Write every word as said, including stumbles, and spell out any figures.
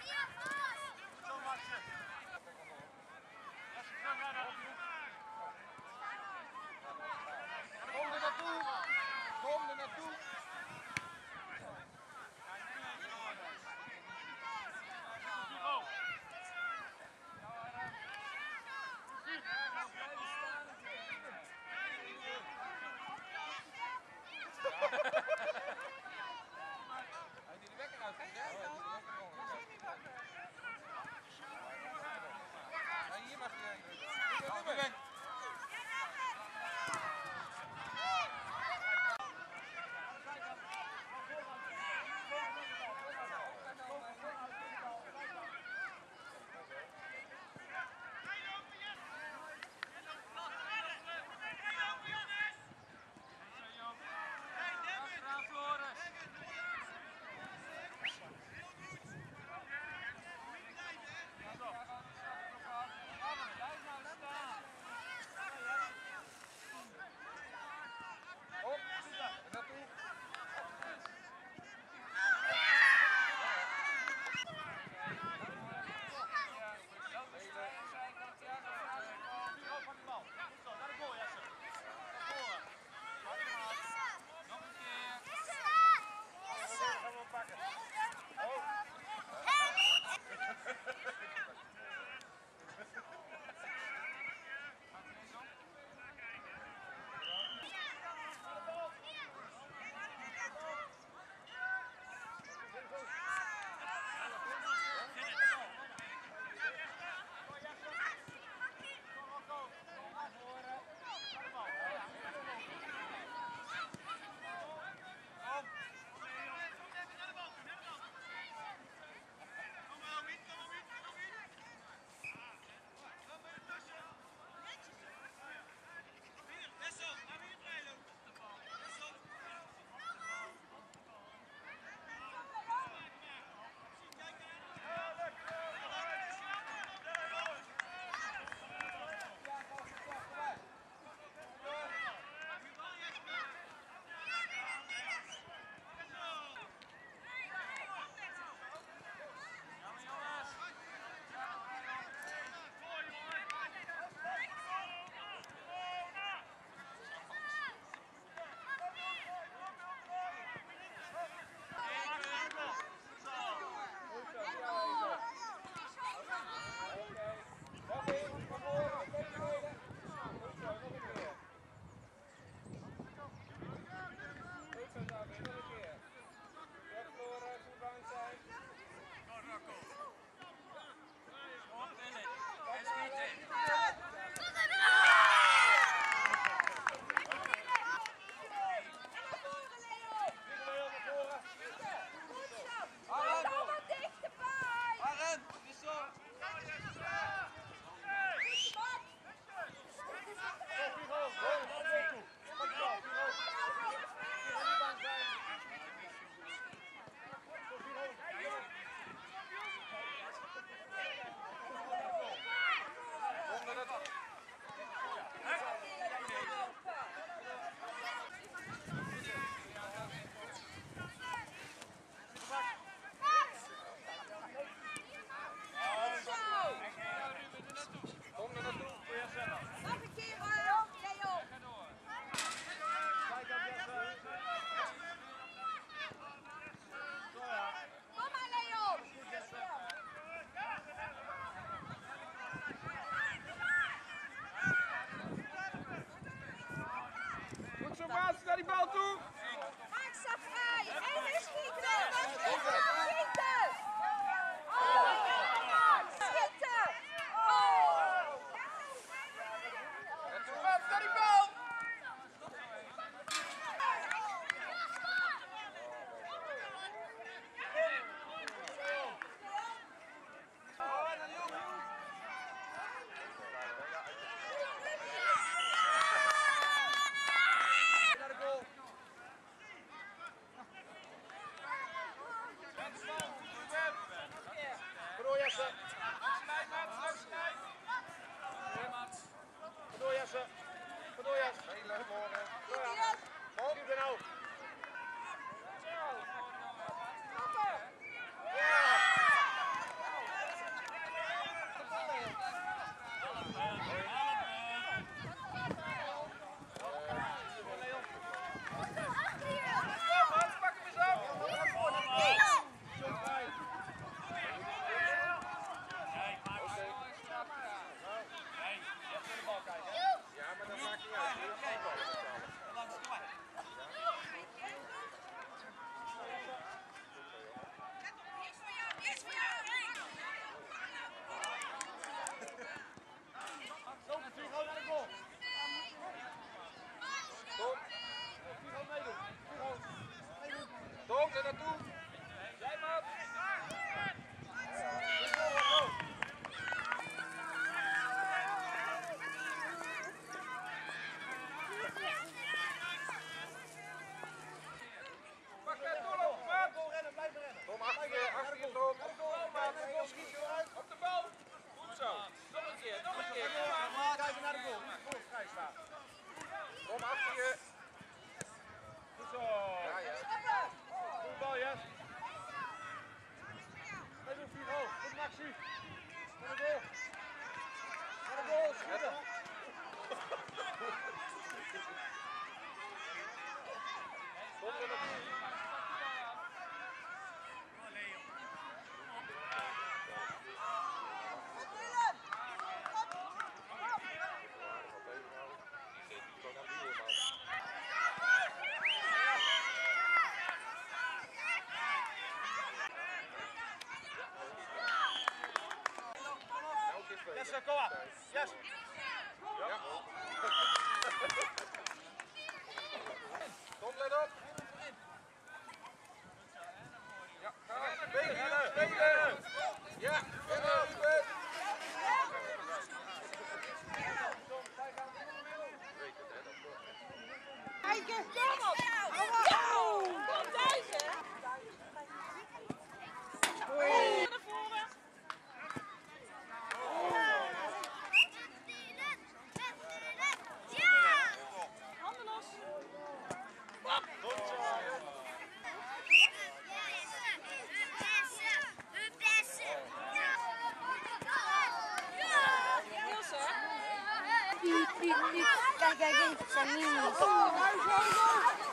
Kom er naartoe! Kom er naartoe! Hij die de wekker uitgezet. Hier mag je heen. Naar die bal toe! Maak ze vrij! En weer schieten! Schieten! Oh! Schieten! Oh! Naar die bal! bal, schiet je eruit. Op de bal. Goed zo. Nog een keer, nog een keer. Kijk naar de goal. Goal vrij staat. Kom achter je. Goed zo. Ja, ja. Goeie bal, Jes. Hij doet vier hoog. Goed, Maxi. Naar de goal. Naar de goal, schieten. Kom er naartoe. Yes, sir, kom maar. Yes. Ja. Kom, let op. Ja, ga. Spelen, spelen. Ja, verder, Ruben. Kijk eens, kom op! Hou op! Kom thuis, hè! Naar voren! Handen los! Niels, hè? Kijk, kijk, kijk, zijn mini. Go, go, go!